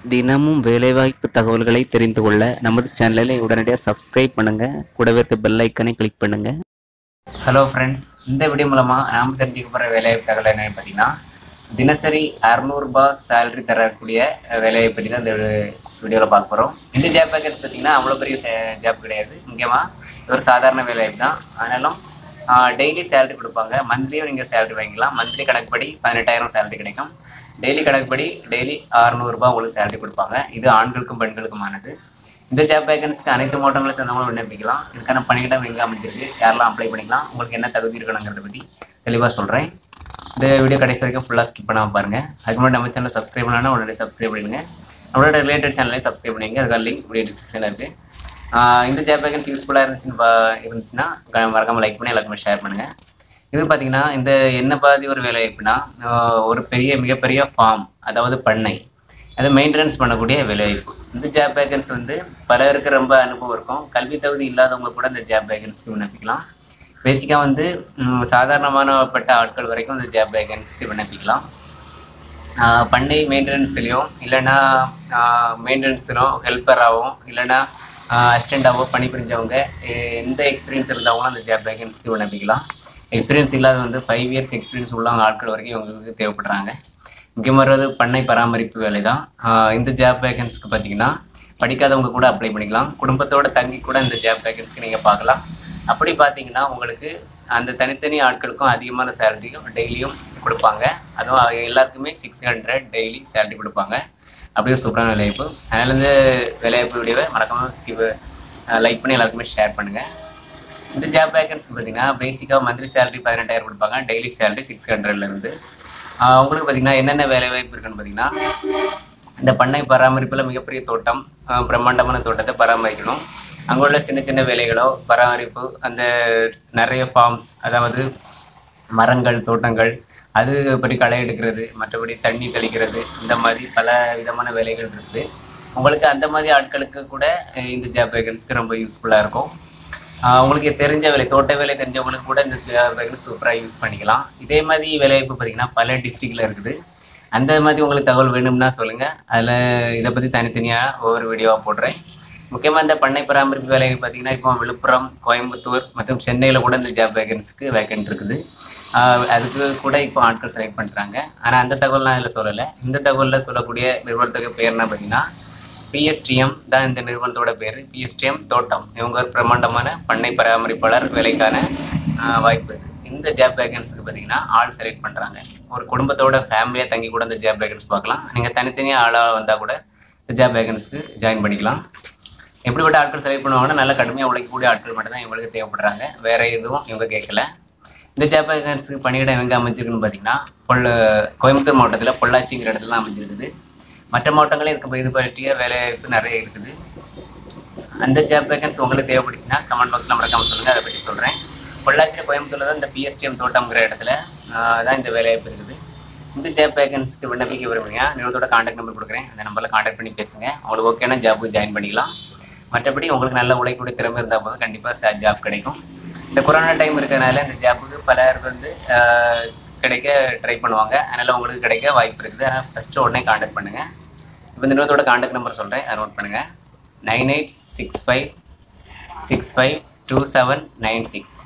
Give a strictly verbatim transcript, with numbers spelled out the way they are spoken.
தினமும் வேலைவாய்ப்பு தகவல்களை தெரிந்து கொள்ள நமது சேனலை உடனடியாக சப்ஸ்கிரைப் பண்ணுங்க. கூடவே இருக்க பெல் ஐக்கனை கிளிக் பண்ணுங்க. ஹலோ ஃப்ரெண்ட்ஸ், இந்த வீடியோ மூலமாக நாம் தெரிஞ்சுக்க போகிற வேலைவாய்ப்பு தகவல் என்னன்னு பார்த்தீங்கன்னா, தினசரி அறுநூறுபா சேலரி தரக்கூடிய வேலையை பற்றி தான் இந்த வீடியோவில் பார்க்க போகிறோம். இந்த ஜாப் பேக்கர்ஸ் பார்த்தீங்கன்னா அவ்வளோ பெரிய ஜாப் கிடையாது. முக்கியமாக ஒரு சாதாரண வேலைவாய்ப்பு தான். ஆனாலும் டெய்லி சேலரி கொடுப்பாங்க. மந்த்லியும் நீங்கள் சேலரி வாங்கிக்கலாம். மந்த்லி கணக்குப்படி பதினெட்டாயிரம் சேலரி கிடைக்கும். டெய்லி கணக்குப்படி டெய்லி அறுநூறுபா உங்களுக்கு சேலரி கொடுப்பாங்க. இது ஆண்களுக்கும் பெண்களுக்குமானது. இந்த ஜாப் வேகன்ஸ்க்கு அனைத்து மாவட்டங்களும் சேர்ந்தவங்களும் விண்ணப்பிக்கலாம். இதுக்கான பணியிடம் எங்கே அமைஞ்சிருக்கு, யாரெல்லாம் அப்ளை பண்ணிக்கலாம், உங்களுக்கு என்ன தகுதி இருக்கணுங்கிறத பற்றி தெளிவாக சொல்கிறேன். இந்த வீடியோ கடைசி வரைக்கும் ஃபுல்லாக ஸ்கிப் பண்ணாமல் பாருங்கள். அதுக்கு முன்னாடி நம்ம சேனலை சப்ஸ்கிரைப் பண்ணாலும் உடனே சப்ஸ்கிரைப் பண்ணிடுங்க. நம்மளோட ரிலேட்டட் சேனலையும் சப்ஸ்கிரைப் பண்ணிங்க. அதுக்கான லிங்க் வீடியோ டிஸ்கிரிப்ஷனில் இருக்குது. இந்த ஜாப் வேகன்ஸ் யூஸ்ஃபுல்லாக இருந்துச்சுன்னு இருந்துச்சுன்னா மறக்காமல் லைக் பண்ணி எல்லாருக்குமே ஷேர் பண்ணுங்கள். இது பார்த்தீங்கன்னா இந்த என்ன பாதி ஒரு வேலை வாய்ப்புனா, ஒரு பெரிய மிகப்பெரிய ஃபார்ம், அதாவது பண்ணை, அதை மெயின்டெனன்ஸ் பண்ணக்கூடிய வேலைவாய்ப்பு. இந்த ஜாப் வேகன்ஸ் வந்து பலருக்கு ரொம்ப அனுபவம் இருக்கும். கல்வி தகுதி இல்லாதவங்க கூட இந்த ஜாப் வேகன்ஸ்க்கு விண்ணப்பிக்கலாம். பேசிக்காக வந்து சாதாரணமானப்பட்ட ஆட்கள் வரைக்கும் இந்த ஜாப் வேகன்ஸ்க்கு விண்ணப்பிக்கலாம். பண்ணை மெயின்டெனன்ஸ்லையும் இல்லைன்னா மெயின்டெனன்ஸ்லும் ஹெல்ப்பராகவும் இல்லைன்னா அசிஸ்டண்ட்டாகவோ பணிபுரிஞ்சவங்க எந்த எக்ஸ்பீரியன்ஸ் இருந்தவங்களும் அந்த ஜாப் வேகன்ஸ்க்கு விண்ணப்பிக்கலாம். எக்ஸ்பீரியன்ஸ் இல்லாத வந்து ஃபைவ் இயர்ஸ் எக்ஸ்பீரியன்ஸ் உள்ளவங்க ஆட்கள் வரைக்கும் இவங்களுக்கு தேவைப்படுறாங்க. முக்கியமானது பண்ணை பராமரிப்பு வேலை தான். இந்த ஜாப் வேகன்ஸ்க்கு பார்த்தீங்கன்னா படிக்காதவங்க கூட அப்ளை பண்ணிக்கலாம். குடும்பத்தோடு தங்கி கூட இந்த ஜாப் வேகன்ஸ்க்கு நீங்கள் பார்க்கலாம். அப்படி பார்த்தீங்கன்னா உங்களுக்கு அந்த தனித்தனி ஆட்களுக்கும் அதிகமான சேலரியும் டெய்லியும் கொடுப்பாங்க. அதுவும் எல்லாருக்குமே சிக்ஸ் ஹண்ட்ரட் டெய்லி சேலரி கொடுப்பாங்க. அப்படியே சூப்பரான வேலைவாய்ப்பு. அதனால் இந்த வேலைவாய்ப்பு வீடியோவை மறக்காமல் ஸ்கிப் லைக் பண்ணி எல்லாருக்குமே ஷேர் பண்ணுங்கள். இந்த ஜாப் வேகன்ஸ்க்கு பார்த்தீங்கன்னா பேசிக்காக மந்த்லி சேலரி பதினெட்டாயிரம் கொடுப்பாங்க. டெய்லி சேலரி சிக்ஸ் ஹண்ட்ரட்லேருந்து. உங்களுக்கு பார்த்தீங்கன்னா என்னென்ன வேலைவாய்ப்பு இருக்குன்னு பார்த்தீங்கன்னா, இந்த பண்ணை பராமரிப்பில் மிகப்பெரிய தோட்டம், பிரம்மாண்டமான தோட்டத்தை பராமரிக்கணும். அங்கே உள்ள சின்ன சின்ன வேலைகளோ பராமரிப்பு, அந்த நிறைய ஃபார்ம்ஸ், அதாவது மரங்கள், தோட்டங்கள், அது பற்றி களை எடுக்கிறது, மற்றபடி தண்ணி தெளிக்கிறது, இந்த மாதிரி பல விதமான வேலைகள் இருக்குது. உங்களுக்கு அந்த மாதிரி ஆட்களுக்கு கூட இந்த ஜாப் வேகன்ஸ்க்கு ரொம்ப யூஸ்ஃபுல்லாக இருக்கும். உங்களுக்கு தெரிஞ்ச வேலை, தோட்ட வேலை தெரிஞ்சவங்களுக்கு கூட இந்த வேகன்ஸ் சூப்பராக யூஸ் பண்ணிக்கலாம். இதே மாதிரி வேலைவாய்ப்பு பார்த்திங்கன்னா பல டிஸ்ட்ரிக்டில் இருக்குது. அந்த மாதிரி உங்களுக்கு தகவல் வேணும்னா சொல்லுங்கள். அதில் இதை பற்றி தனித்தனியாக ஒவ்வொரு வீடியோவாக போடுறேன். முக்கியமாக இந்த பண்ணை பராமரிப்பு வேலையை பார்த்திங்கன்னா இப்போ விழுப்புரம், கோயம்புத்தூர் மற்றும் சென்னையில் கூட இந்த ஜாப் வேகன்ஸுக்கு வேக்கன்ட் இருக்குது. அதுக்கு கூட இப்போ ஆட்கள் செலக்ட் பண்ணுறாங்க. ஆனால் அந்த தகவல் நான் இதில் சொல்லலை. இந்த தகவலில் சொல்லக்கூடிய நிறுவனத்துக்கு பேர்னா பார்த்திங்கன்னா பிஎஸ்டிஎம் தான் இந்த நிறுவனத்தோட பேர். பிஎஸ்டிஎம் தோட்டம். இவங்க ஒரு பிரம்மாண்டமான பண்ணை பராமரிப்பாளர் வேலைக்கான வாய்ப்பு இருக்குது. இந்த ஜாப் வேகன்ஸுக்கு பார்த்தீங்கன்னா ஆள் செலக்ட் பண்ணுறாங்க. ஒரு குடும்பத்தோட ஃபேமிலியாக தங்கி கூட இந்த ஜாப் வேகன்ஸ் பார்க்கலாம். நீங்கள் தனித்தனியாக ஆளாக வந்தால் கூட இந்த ஜாப் வேகன்ஸ்க்கு ஜாயின் பண்ணிக்கலாம். எப்படிப்பட்ட ஆட்கள் செலக்ட் பண்ணுவாங்கன்னா நல்ல கடுமையாக உழைக்கக்கூடிய ஆட்கள் மட்டும்தான் இவங்களுக்கு தேவைப்படுறாங்க. வேறு எதுவும் இவங்க கேட்கல. இந்த ஜாப் வேகன்ஸுக்கு பணியிடம் எங்கே அமைஞ்சிருக்குன்னு பார்த்தீங்கன்னா பொள்ள கோயம்புத்தூர் மாவட்டத்தில் பொள்ளாச்சிங்கிற இடத்துல அமைஞ்சிருக்குது. மற்ற மாவட்டங்களே இதுக்கு இது பற்றிய வேலைவாய்ப்பு நிறைய இருக்குது. அந்த ஜாப் வேகன்ஸ் உங்களுக்கு தேவைப்படுச்சுன்னா கமெண்ட் பாக்ஸில் மறக்காமல் சொல்லுங்கள். அதை பற்றி சொல்கிறேன். பொள்ளாச்சியில் கோயம்புத்தூரில் தான் இந்த பிஎஸ்டிஎம் தோட்டம்ங்கிற இடத்துல தான் இந்த வேலைவாய்ப்பு இருக்குது. இந்த ஜாப் வேகன்ஸ்க்கு விண்ணப்பிக்க விரும்புங்க. நிறுவனத்தோட கான்டாக்ட் நம்பர் கொடுக்குறேன். அந்த நம்பரில் கான்டாக்ட் பண்ணி பேசுங்க. உங்களுக்கு ஓகேனா ஜாப்புக்கு ஜாயின் பண்ணிக்கலாம். மற்றபடி உங்களுக்கு நல்ல உழைக்கக்கூடிய திறமை இருந்தால் போதும் கண்டிப்பாக ஜாப் கிடைக்கும். இந்த கொரோனா டைம் இருக்கிறதுனால இந்த ஜாப்புக்கு பலர் வந்து கிடைக்க ட்ரை பண்ணுவாங்க. அதனால் உங்களுக்கு கிடைக்க வாய்ப்பு இருக்குது. அதனால் ஃபஸ்ட்டு உடனே கான்டாக்ட் பண்ணுங்கள். இப்போ இந்த நிறுவனத்தோட கான்டாக்ட் நம்பர் சொல்கிறேன், அதை நோட் பண்ணுங்கள். Nine eight six five six five two seven nine six